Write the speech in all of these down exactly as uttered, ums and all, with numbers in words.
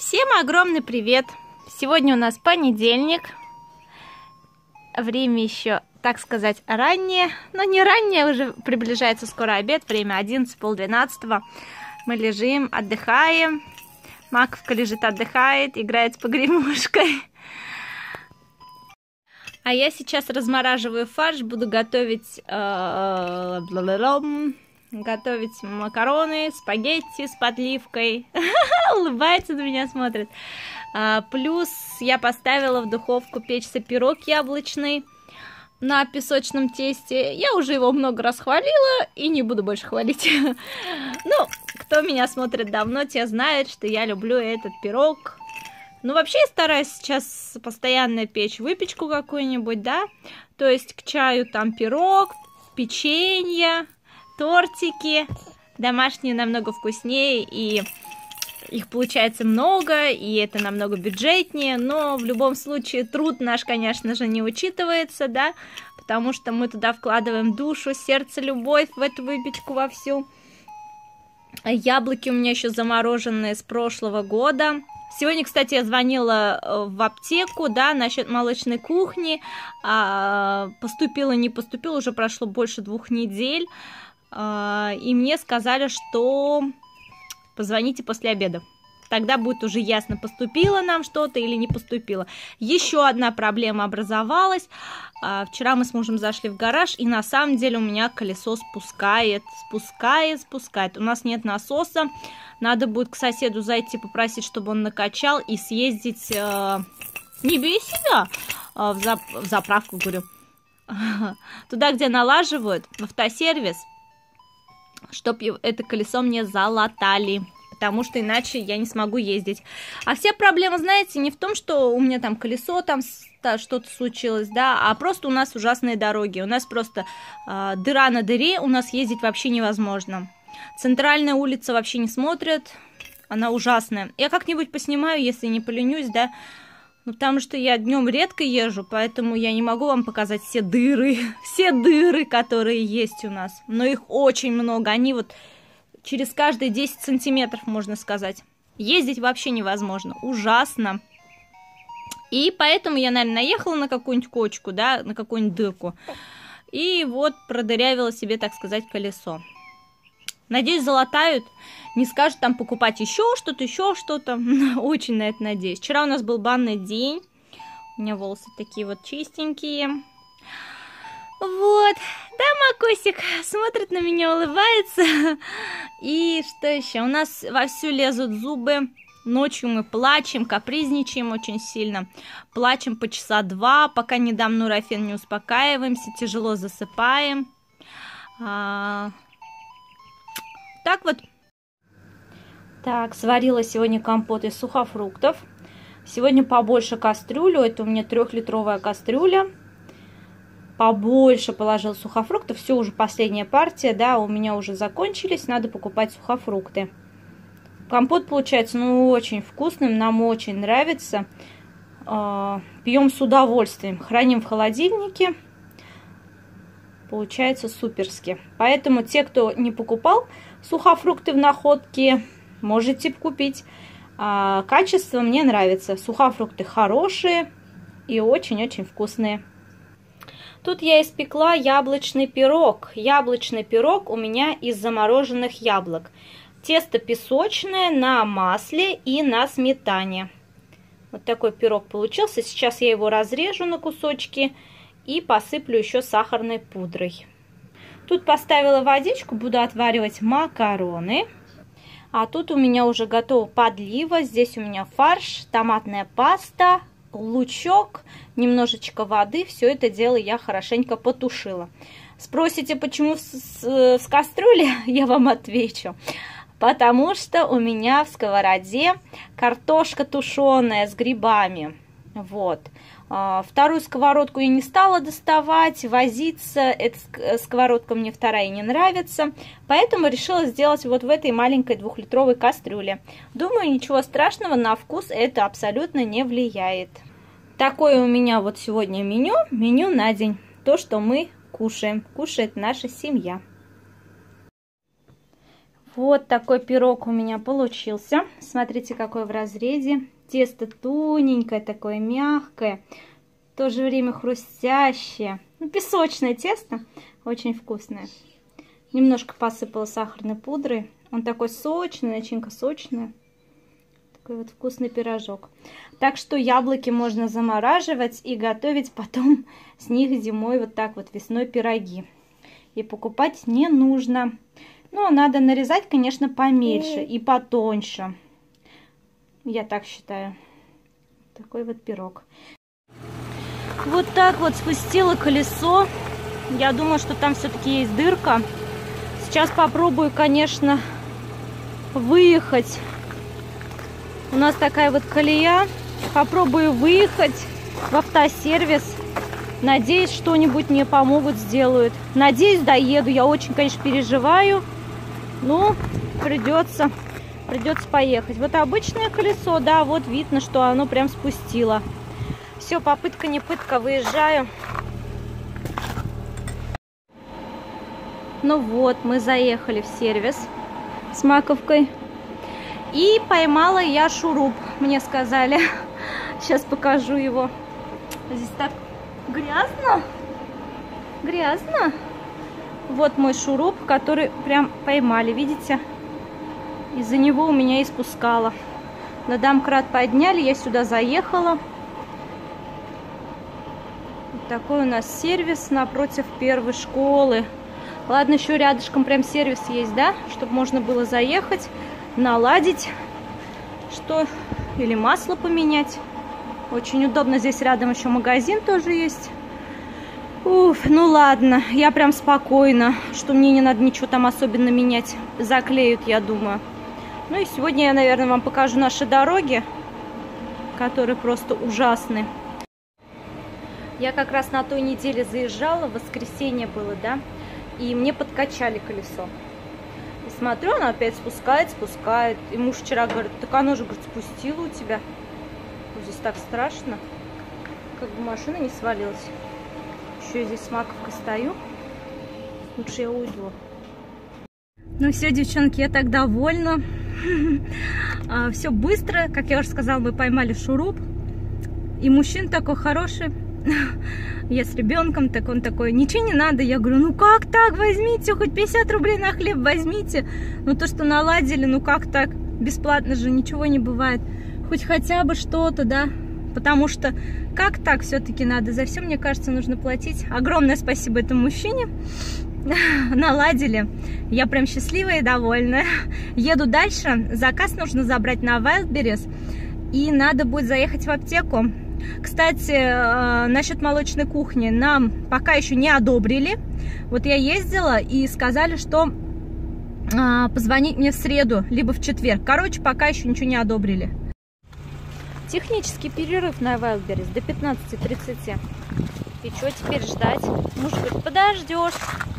Всем огромный привет! Сегодня у нас понедельник. Время еще, так сказать, раннее. Но не раннее, уже приближается скоро обед. Время одиннадцать, полдвенадцатого. Мы лежим, отдыхаем. Маковка лежит, отдыхает, играет с погремушкой. А я сейчас размораживаю фарш, буду готовить... Э, готовить макароны, спагетти с подливкой. Улыбается на меня, смотрит. А, плюс я поставила в духовку печься пирог яблочный на песочном тесте. Я уже его много раз хвалила и не буду больше хвалить. Ну, кто меня смотрит давно, те знают, что я люблю этот пирог. Ну, вообще я стараюсь сейчас постоянно печь выпечку какую-нибудь, да. То есть к чаю там пирог, печенье, тортики. Домашние намного вкуснее, и их получается много, и это намного бюджетнее. Но в любом случае труд наш, конечно же, не учитывается, да, потому что мы туда вкладываем душу, сердце, любовь в эту выпечку вовсю. Яблоки у меня еще замороженные с прошлого года. Сегодня, кстати, я звонила в аптеку, да, насчет молочной кухни. Поступила, не поступила, уже прошло больше двух недель. И мне сказали, что позвоните после обеда. Тогда будет уже ясно, поступило нам что-то или не поступило. Еще одна проблема образовалась. Вчера мы с мужем зашли в гараж, и на самом деле у меня колесо спускает, спускает, спускает. У нас нет насоса. Надо будет к соседу зайти, попросить, чтобы он накачал, и съездить э, не без себя, а в, зап в заправку, говорю, туда, где налаживают, в автосервис, чтобы это колесо мне залатали, потому что иначе я не смогу ездить. А вся проблема, знаете, не в том, что у меня там колесо, там что-то случилось, да, а просто у нас ужасные дороги, у нас просто э, дыра на дыре, у нас ездить вообще невозможно. Центральная улица вообще не смотрят, она ужасная. Я как-нибудь поснимаю, если не поленюсь, да, ну, потому что я днем редко езжу, поэтому я не могу вам показать все дыры, все дыры, которые есть у нас. Но их очень много, они вот через каждые десять сантиметров, можно сказать. Ездить вообще невозможно, ужасно. И поэтому я, наверное, наехала на какую-нибудь кочку, да, на какую-нибудь дырку. И вот продырявила себе, так сказать, колесо. Надеюсь, залатают, не скажут там покупать еще что-то, еще что-то. Очень на это надеюсь. Вчера у нас был банный день. У меня волосы такие вот чистенькие. Вот. Да, Макосик смотрит на меня, улыбается. И что еще? У нас вовсю лезут зубы. Ночью мы плачем, капризничаем очень сильно. Плачем по часа два, пока не дам нурофен, не успокаиваемся, тяжело засыпаем. А... Так вот. Так, сварила сегодня компот из сухофруктов. Сегодня побольше кастрюлю. Это у меня трехлитровая кастрюля. Побольше положил сухофруктов. Все, уже последняя партия, да, у меня уже закончились. Надо покупать сухофрукты. Компот получается, ну, очень вкусным. Нам очень нравится. Пьем с удовольствием. Храним в холодильнике. Получается суперски. Поэтому те, кто не покупал сухофрукты в находке, можете купить. А, качество мне нравится. Сухофрукты хорошие и очень-очень вкусные. Тут я испекла яблочный пирог. Яблочный пирог у меня из замороженных яблок. Тесто песочное на масле и на сметане. Вот такой пирог получился. Сейчас я его разрежу на кусочки и посыплю еще сахарной пудрой. Тут поставила водичку, буду отваривать макароны. А тут у меня уже готова подлива. Здесь у меня фарш, томатная паста, лучок, немножечко воды. Все это дело я хорошенько потушила. Спросите, почему с, с кастрюли? Я вам отвечу. Потому что у меня в сковороде картошка тушеная с грибами. Вот. Вторую сковородку я не стала доставать, возиться. Эта сковородка мне вторая не нравится. Поэтому решила сделать вот в этой маленькой двухлитровой кастрюле. Думаю, ничего страшного, на вкус это абсолютно не влияет. Такое у меня вот сегодня меню. Меню на день. То, что мы кушаем. Кушает наша семья. Вот такой пирог у меня получился. Смотрите, какой в разрезе. Тесто тоненькое, такое мягкое, в то же время хрустящее. Ну, песочное тесто, очень вкусное. Немножко посыпала сахарной пудрой. Он такой сочный, начинка сочная. Такой вот вкусный пирожок. Так что яблоки можно замораживать и готовить потом с них зимой вот так вот весной пироги. И покупать не нужно. Но надо нарезать, конечно, помельче и потоньше. Я так считаю. Такой вот пирог. Вот так вот спустила колесо. Я думаю, что там все-таки есть дырка. Сейчас попробую, конечно, выехать. У нас такая вот колея. Попробую выехать в автосервис. Надеюсь, что-нибудь мне помогут, сделают. Надеюсь, доеду. Я очень, конечно, переживаю. Но придется, придется поехать. Вот обычное колесо, да, вот видно, что оно прям спустило. Все, попытка не пытка, выезжаю. Ну вот, мы заехали в сервис с маковкой. И поймала я шуруп, мне сказали. Сейчас покажу его. Здесь так грязно. Грязно. Вот мой шуруп, который прям поймали, видите? Из-за него у меня и спускало. На домкрат подняли, я сюда заехала. Вот такой у нас сервис напротив первой школы. Ладно, еще рядышком прям сервис есть, да? Чтобы можно было заехать, наладить, что или масло поменять. Очень удобно, здесь рядом еще магазин тоже есть. Уф, ну ладно, я прям спокойна, что мне не надо ничего там особенно менять. Заклеют, я думаю. Ну и сегодня я, наверное, вам покажу наши дороги, которые просто ужасны. Я как раз на той неделе заезжала, в воскресенье было, да, и мне подкачали колесо. И смотрю, она опять спускает, спускает. И муж вчера говорит, так оно же, говорит, спустило у тебя. Здесь так страшно, как бы машина не свалилась. Еще я здесь с маковкой стою. Лучше я уйду. Ну все, девчонки, я так довольна. Все быстро, как я уже сказала, мы поймали шуруп. И мужчина такой хороший. Я с ребенком, так он такой, ничего не надо. Я говорю, ну как так, возьмите, хоть пятьдесят рублей на хлеб возьмите. Ну то, что наладили, ну как так, бесплатно же ничего не бывает. Хоть хотя бы что-то, да. Потому что как так все-таки надо? За все, мне кажется, нужно платить. Огромное спасибо этому мужчине. Наладили. Я прям счастливая и довольная. Еду дальше. Заказ нужно забрать на Wildberries. И надо будет заехать в аптеку. Кстати, насчет молочной кухни нам пока еще не одобрили. Вот я ездила и сказали, что позвонить мне в среду, либо в четверг. Короче, пока еще ничего не одобрили. Технический перерыв на Wildberries до пятнадцати тридцати. И что теперь ждать? Муж говорит, подождешь.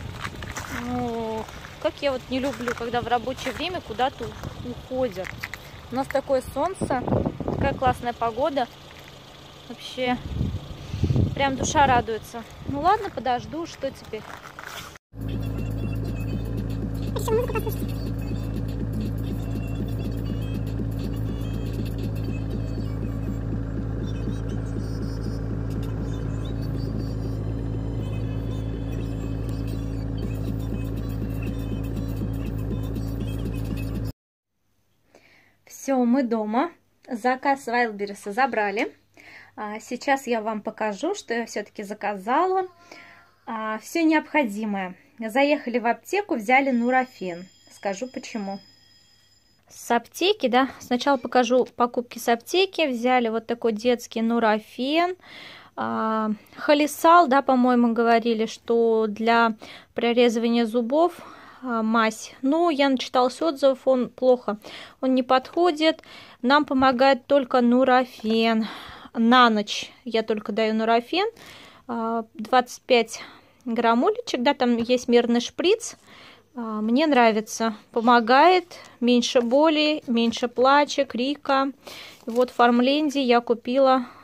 Ну, как я вот не люблю, когда в рабочее время куда-то уходят. У нас такое солнце, такая классная погода. Вообще, прям душа радуется. Ну ладно, подожду, что теперь? Все, мы дома. Заказ Wildberries забрали. Сейчас я вам покажу, что я все-таки заказала. Все необходимое. Заехали в аптеку, взяли нурофен. Скажу почему. С аптеки, да, сначала покажу покупки с аптеки. Взяли вот такой детский нурофен. Холесал, да, по-моему, говорили, что для прорезывания зубов мазь. Но я начиталась отзывов, он плохо, он не подходит. Нам помогает только нурофен. На ночь я только даю нурофен. двадцать пять граммулечек, да, там есть мерный шприц. Мне нравится. Помогает, меньше боли, меньше плача, крика. Вот в Фармленде я купила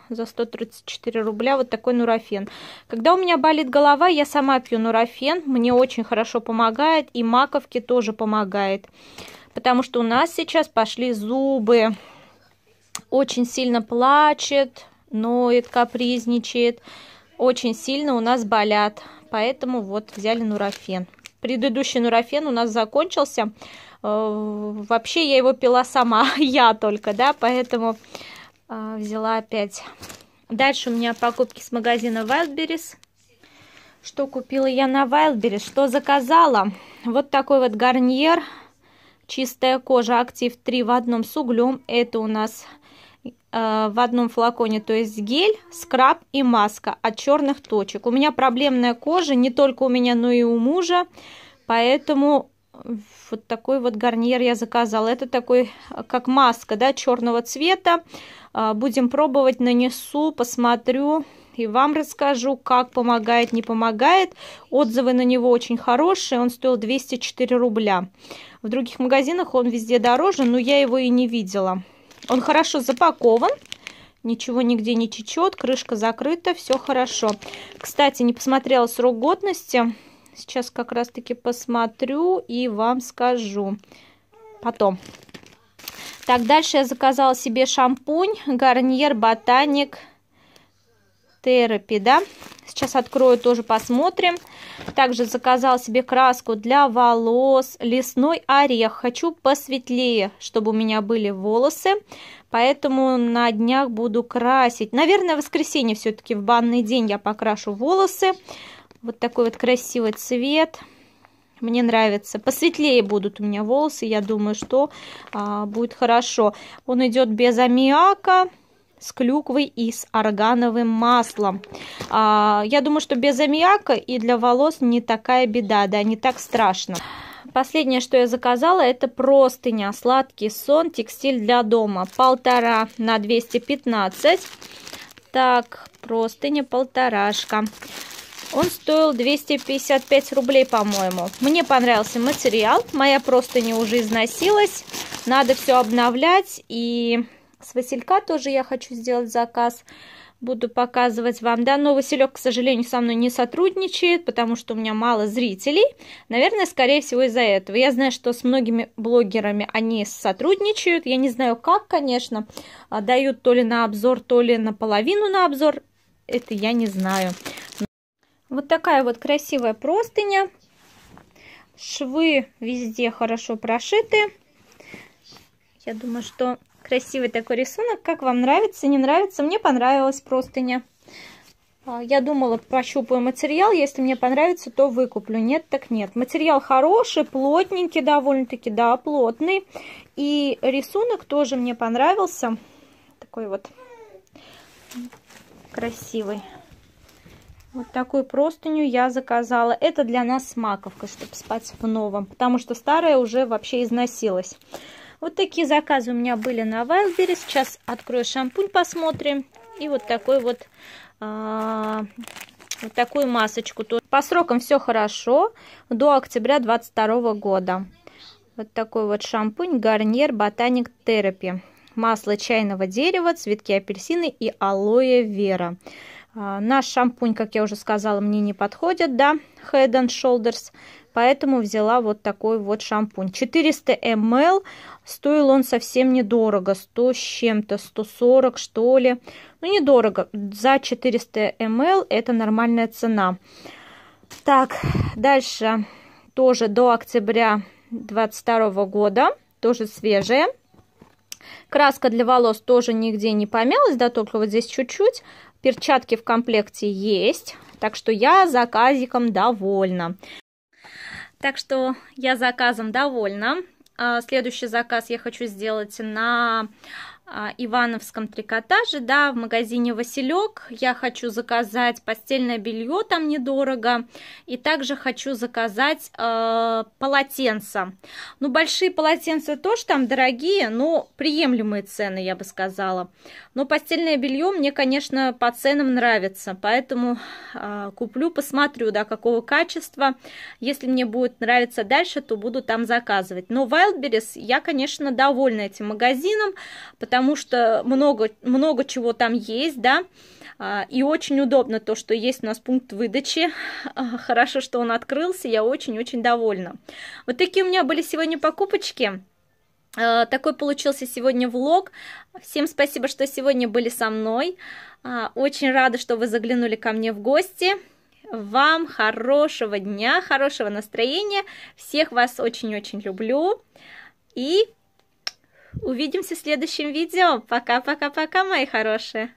за сто тридцать четыре рубля вот такой нурофен. Когда у меня болит голова, я сама пью нурофен. Мне очень хорошо помогает. И маковке тоже помогает. Потому что у нас сейчас пошли зубы. Очень сильно плачет, ноет, капризничает. Очень сильно у нас болят. Поэтому вот взяли нурофен. Предыдущий нурофен у нас закончился. Вообще я его пила сама, я только, да, поэтому э, взяла опять. Дальше у меня покупки с магазина Wildberries. Что купила я на Wildberries, что заказала? Вот такой вот гарниер, чистая кожа, актив три в одном с углем. Это у нас э, в одном флаконе, то есть гель, скраб и маска от черных точек. У меня проблемная кожа, не только у меня, но и у мужа, поэтому... Вот такой вот гарнир я заказала. Это такой, как маска, да, черного цвета. Будем пробовать, нанесу, посмотрю и вам расскажу, как помогает, не помогает. Отзывы на него очень хорошие. Он стоил двести четыре рубля. В других магазинах он везде дороже, но я его и не видела. Он хорошо запакован. Ничего нигде не течет. Крышка закрыта. Все хорошо. Кстати, не посмотрела срок годности. Сейчас как раз-таки посмотрю и вам скажу потом. Так, дальше я заказала себе шампунь Garnier Botanic Therapy, да. Сейчас открою, тоже посмотрим. Также заказала себе краску для волос Лесной орех. Хочу посветлее, чтобы у меня были волосы. Поэтому на днях буду красить. Наверное, в воскресенье все-таки в банный день я покрашу волосы. Вот такой вот красивый цвет. Мне нравится. Посветлее будут у меня волосы. Я думаю, что а, будет хорошо. Он идет без аммиака, с клюквой и с органовым маслом. А, я думаю, что без аммиака и для волос не такая беда, да, не так страшно. Последнее, что я заказала, это простыня. Сладкий сон, текстиль для дома. Полтора на двести пятнадцать. Так, простыня полторашка. Он стоил двести пятьдесят пять рублей, по-моему. Мне понравился материал. Моя простыня уже износилась. Надо все обновлять. И с Василька тоже я хочу сделать заказ. Буду показывать вам. Да, но Василек, к сожалению, со мной не сотрудничает, потому что у меня мало зрителей. Наверное, скорее всего, из-за этого. Я знаю, что с многими блогерами они сотрудничают. Я не знаю, как, конечно. Дают то ли на обзор, то ли наполовину на обзор. Это я не знаю. Вот такая вот красивая простыня. Швы везде хорошо прошиты. Я думаю, что красивый такой рисунок. Как вам нравится, не нравится? Мне понравилась простыня. Я думала, пощупаю материал. Если мне понравится, то выкуплю. Нет, так нет. Материал хороший, плотненький довольно-таки, да, плотный. И рисунок тоже мне понравился. Такой вот красивый. Вот такую простыню я заказала. Это для нас с маковкой, чтобы спать в новом. Потому что старая уже вообще износилась. Вот такие заказы у меня были на Wildberries. Сейчас открою шампунь, посмотрим. И вот такой вот, а, вот такую масочку. По срокам все хорошо. До октября двадцать второго года. Вот такой вот шампунь Garnier Botanic Therapy. Масло чайного дерева, цветки апельсины и алоэ вера. А, наш шампунь, как я уже сказала, мне не подходит, да, Head and Shoulders, поэтому взяла вот такой вот шампунь. четыреста миллилитров, стоил он совсем недорого, сто с чем-то, сто сорок что ли. Ну, недорого, за четыреста миллилитров это нормальная цена. Так, дальше тоже до октября двадцать второго года, тоже свежая. Краска для волос тоже нигде не помялась, да, только вот здесь чуть-чуть. Перчатки в комплекте есть, так что я заказиком довольна. Так что я заказом довольна. Следующий заказ я хочу сделать на ивановском трикотаже, да, в магазине Василек. Я хочу заказать постельное белье, там недорого. И также хочу заказать э, полотенца. Ну, большие полотенца тоже там дорогие, но приемлемые цены, я бы сказала. Но постельное белье мне, конечно, по ценам нравится. Поэтому э, куплю, посмотрю, да, какого качества. Если мне будет нравиться дальше, то буду там заказывать. Но Wildberries я, конечно, довольна этим магазином, потому потому что много, много чего там есть, да, и очень удобно то, что есть у нас пункт выдачи. Хорошо, что он открылся, я очень-очень довольна. Вот такие у меня были сегодня покупочки. Такой получился сегодня влог. Всем спасибо, что сегодня были со мной. Очень рада, что вы заглянули ко мне в гости. Вам хорошего дня, хорошего настроения. Всех вас очень-очень люблю. И увидимся в следующем видео. Пока-пока-пока, мои хорошие.